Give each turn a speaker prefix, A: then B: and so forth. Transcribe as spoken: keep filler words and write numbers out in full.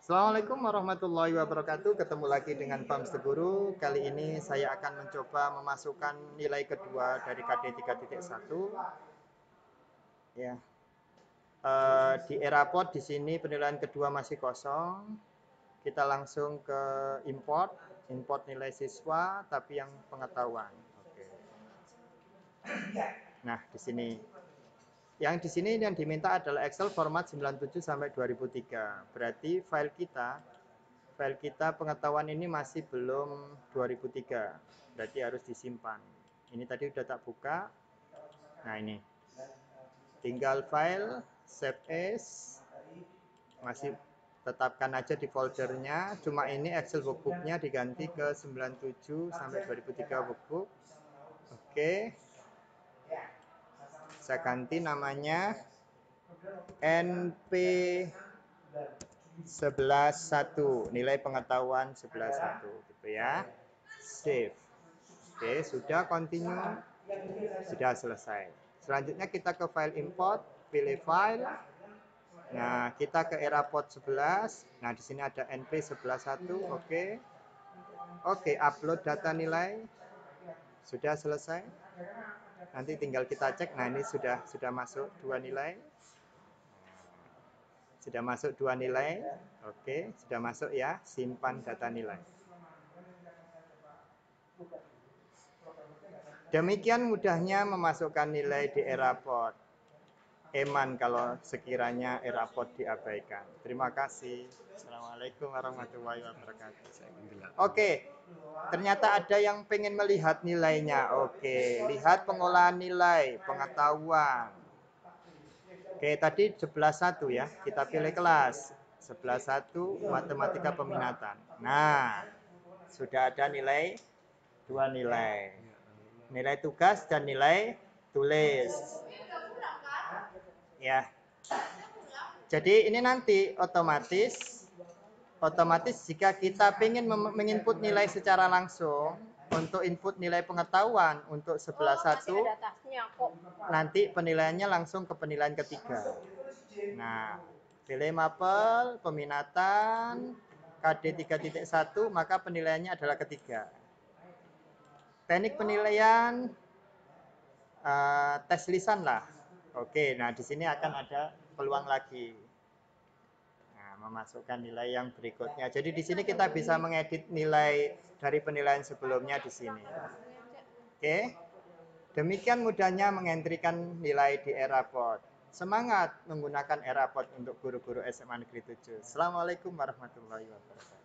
A: Assalamualaikum warahmatullahi wabarakatuh. Ketemu lagi dengan Pams The Guru. Kali ini saya akan mencoba memasukkan nilai kedua dari K D tiga titik satu. Ya. Uh, di Eraport di sini penilaian kedua masih kosong. Kita langsung ke import, import nilai siswa tapi yang pengetahuan. Oke. Nah, di sini Yang di sini yang diminta adalah Excel format sembilan puluh tujuh sampai dua ribu tiga. Berarti file kita file kita pengetahuan ini masih belum dua ribu tiga. Berarti harus disimpan. Ini tadi udah tak buka. Nah, ini. Tinggal file save as. Masih tetapkan aja di foldernya. Cuma ini Excel workbook-nya diganti ke sembilan puluh tujuh sampai dua ribu tiga workbook. Oke. Saya ganti namanya N P sebelas satu, nilai pengetahuan sebelas satu gitu ya. Save. Oke, sudah continue. Sudah selesai. Selanjutnya kita ke file import, pilih file. Nah, kita ke Eraport sebelas. Nah, di sini ada N P sebelas satu, oke. Oke, upload data nilai. Sudah selesai. Nanti tinggal kita cek. Nah, ini sudah sudah masuk dua nilai. Sudah masuk dua nilai. Oke, sudah masuk ya. Simpan data nilai. Demikian mudahnya memasukkan nilai di Eraport. Eman kalau sekiranya Eraport diabaikan. Terima kasih. Assalamualaikum warahmatullahi wabarakatuh. Oke, ternyata ada yang pengen melihat nilainya. Oke, lihat pengolahan nilai, pengetahuan. Oke, tadi sebelas satu ya. Kita pilih kelas. sebelas satu matematika peminatan. Nah, sudah ada nilai dua nilai. Nilai tugas dan nilai tulis. Ya. Jadi ini nanti otomatis otomatis jika kita ingin menginput nilai secara langsung untuk input nilai pengetahuan untuk sebelas satu, nanti penilaiannya langsung ke penilaian ketiga. Nah, pilih mapel peminatan K D tiga titik satu, maka penilaiannya adalah ketiga. Teknik penilaian uh, tes lisan lah. Oke, nah di sini akan ada peluang lagi. Nah, memasukkan nilai yang berikutnya. Jadi di sini kita bisa mengedit nilai dari penilaian sebelumnya di sini. Oke. Demikian mudahnya mengentrikan nilai di Eraport. Semangat menggunakan Eraport untuk guru-guru S M A Negeri tujuh. Assalamualaikum warahmatullahi wabarakatuh.